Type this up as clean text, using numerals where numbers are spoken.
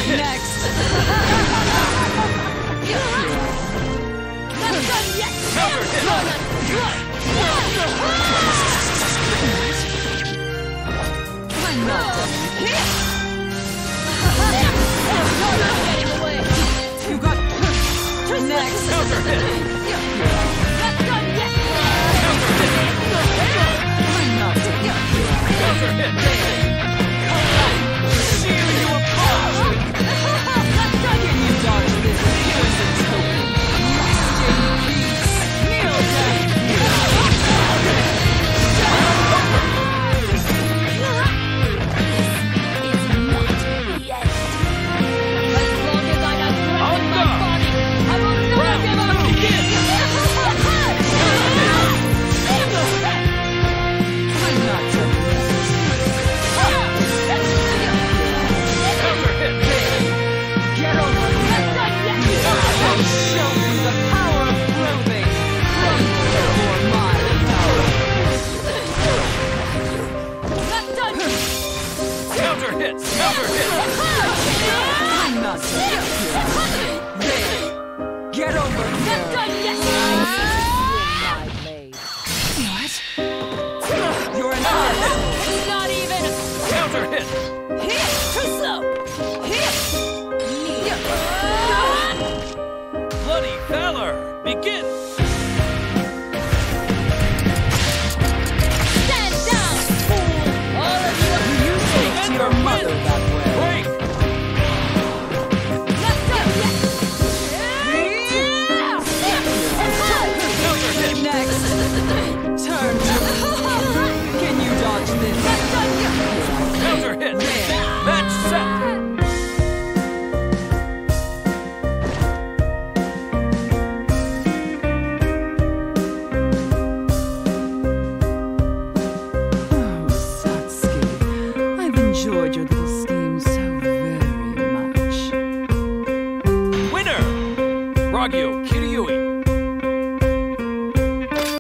Next. Not done yet. Counter hit. I'm not done. Getting away. You got next. Counter hit. Not done yet. Counter hit. I'm not done. Counter hit. Seal you apart. Not done. Can you dodge this? Here's a token. Rest in peace. Kneel down. Counter hit. Counter hit. I'm not done. Get over here. Not done yet. What? You're an asshole. Not even. Counter hit. Too slow. Bloody valor. Begin. Stand down, fool. All of you. You take to your mother that way. Break. Not done yet. Counter hit. Next. Turn. Can you dodge this? Not done yet. Counter hit. Match set. I've enjoyed your little scheme so very much. Winner. Ragyo Kiryui.